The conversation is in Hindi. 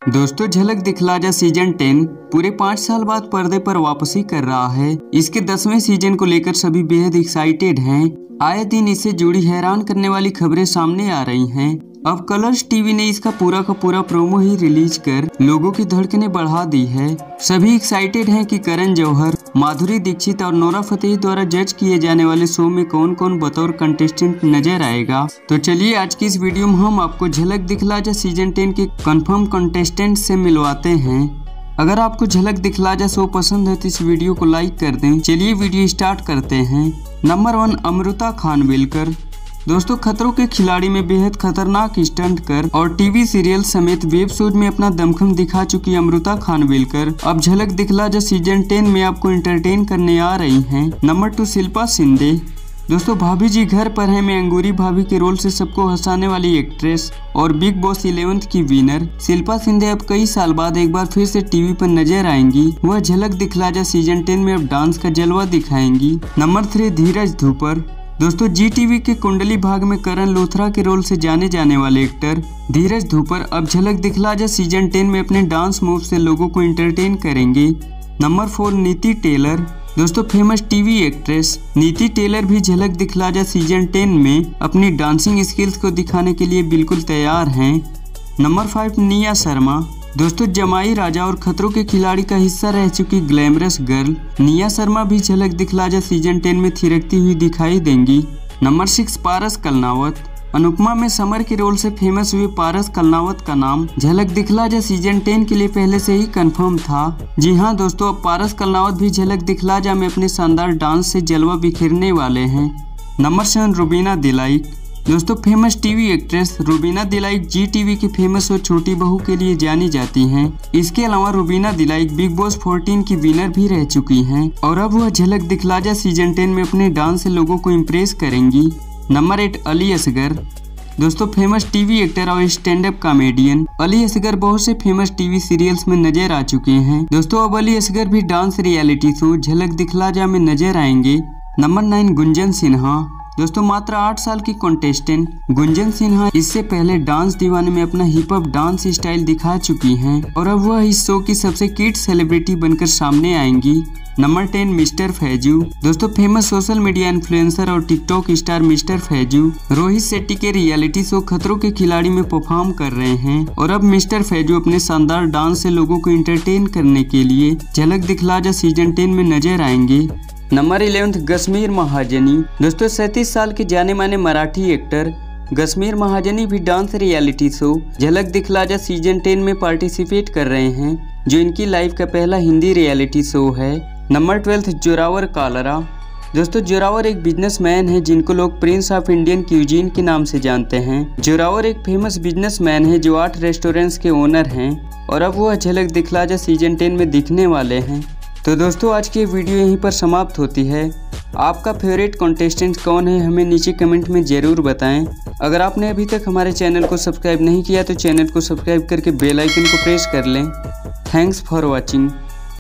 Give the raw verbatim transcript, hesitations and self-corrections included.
दोस्तों झलक दिखला जा सीजन टेन पूरे पाँच साल बाद पर्दे पर वापसी कर रहा है। इसके दसवें सीजन को लेकर सभी बेहद एक्साइटेड हैं। आए दिन इससे जुड़ी हैरान करने वाली खबरें सामने आ रही हैं। अब कलर्स टीवी ने इसका पूरा का पूरा प्रोमो ही रिलीज कर लोगों की धड़कनें बढ़ा दी है। सभी एक्साइटेड हैं कि करण जौहर, माधुरी दीक्षित और नोरा फतेही द्वारा जज किए जाने वाले शो में कौन कौन बतौर कंटेस्टेंट नजर आएगा। तो चलिए आज की इस वीडियो में हम आपको झलक दिखला जा सीजन टेन के कंफर्म कंटेस्टेंट से मिलवाते हैं। अगर आपको झलक दिखला जा शो पसंद है तो इस वीडियो को लाइक कर दें। चलिए वीडियो स्टार्ट करते हैं। Number one, Amruta Khanvilkar. दोस्तों खतरों के खिलाड़ी में बेहद खतरनाक स्टंट कर और टीवी सीरियल समेत वेब शोज में अपना दमखम दिखा चुकी अमृता खानविलकर अब झलक दिखला जा सीजन टेन में आपको एंटरटेन करने आ रही हैं। Number two, Shilpa Shinde. दोस्तों भाभी जी घर पर है में अंगूरी भाभी के रोल से सबको हंसाने वाली एक्ट्रेस और बिग बॉस इलेवेंथ की विनर शिल्पा शिंदे अब कई साल बाद एक बार फिर से टीवी पर नजर आएंगी। वह झलक दिखला जा सीजन टेन में अब डांस का जलवा दिखाएंगी। नंबर थ्री, धीरज धूपर। दोस्तों जी टीवी के कुंडली भाग में करण लोथरा के रोल से जाने जाने वाले एक्टर धीरज धूपर अब झलक दिखला जा सीजन टेन में अपने डांस मूव से लोगों को एंटरटेन करेंगे। Number four, Niti Taylor. दोस्तों famous TV actress Niti Taylor भी झलक दिखला जा सीजन टेन में अपनी डांसिंग स्किल्स को दिखाने के लिए बिल्कुल तैयार हैं। Number five, Nia Sharma. दोस्तों जमाई राजा और खतरों के खिलाड़ी का हिस्सा रह चुकी ग्लैमरस गर्ल निया शर्मा भी झलक दिखला जा सीजन टेन में थिरकती हुई दिखाई देंगी। Number six, Paras Kalnawat. अनुपमा में समर के रोल से फेमस हुए पारस कलनावत का नाम झलक दिखला जा सीजन टेन के लिए पहले से ही कंफर्म था। जी हाँ दोस्तों, अब पारस कलनावत भी झलक दिखला जा में अपने शानदार डांस से जलवा बिखेरने वाले हैं। Number seven, Rubina Dilaik. दोस्तों famous TV actress Rubina Dilaik Zee TV की फेमस और छोटी बहू के लिए जानी जाती हैं। इसके अलावा Rubina Dilaik Bigg Boss fourteen की विनर भी रह चुकी हैं और अब वह झलक दिखला जा सीजन टेन में अपने डांस से लोगों को इम्प्रेस करेंगी। Number eight, Ali Asgar. दोस्तों फेमस टीवी एक्टर और stand up comedian Ali Asgar बहुत से फेमस टीवी सीरियल्स में नजर आ चुके हैं। दोस्तों अब अली असगर भी डांस रियलिटी शो झलक दिखला जा में नजर आएंगे। Number nine, Gunjan Sinha. दोस्तों मात्र आठ साल की कंटेस्टेंट गुंजन सिन्हा इससे पहले डांस दीवाने में अपना हिप हॉप डांस स्टाइल दिखा चुकी हैं और अब वह इस शो की सबसे किड सेलिब्रिटी बनकर सामने आएंगी। Number ten, mister Faisu. दोस्तों फेमस सोशल मीडिया इन्फ्लुएंसर और TikTok star mister Faisu Rohit Shetty के रियलिटी शो खतरों के खिलाड़ी में परफॉर्म कर रहे हैं और अब मिस्टर फैजू अपने शानदार डांस से लोगों को एंटरटेन करने के लिए झलक दिखला जा सीजन टेन में नजर आएंगे। नंबर इलेवेंथ, गश्मीर महाजनी। दोस्तों सैंतीस साल के जाने माने मराठी एक्टर गश्मीर महाजनी भी डांस रियलिटी शो झलक दिखला जा सीजन टेन में पार्टिसिपेट कर रहे हैं, जो इनकी लाइफ का पहला हिंदी रियलिटी शो है। Number twelfth, Zorawar Kalra. दोस्तों जोरावर एक बिजनेसमैन है जिनको लोग प्रिंस ऑफ इंडियन क्यूजीन के नाम से जानते हैं। जोरावर एक फेमस बिजनेसमैन है जो आठ रेस्टोरेंट्स के ओनर हैं और अब वह झलक दिखला जा सीजन टेन में दिखने वाले हैं। तो दोस्तों आज की वीडियो यहीं पर समाप्त होती है। आपका फेवरेट कंटेस्टेंट कौन है हमें नीचे कमेंट में ज़रूर बताएं। अगर आपने अभी तक हमारे चैनल को सब्सक्राइब नहीं किया तो चैनल को सब्सक्राइब करके बेल आइकन को प्रेस कर लें। Thanks for watching.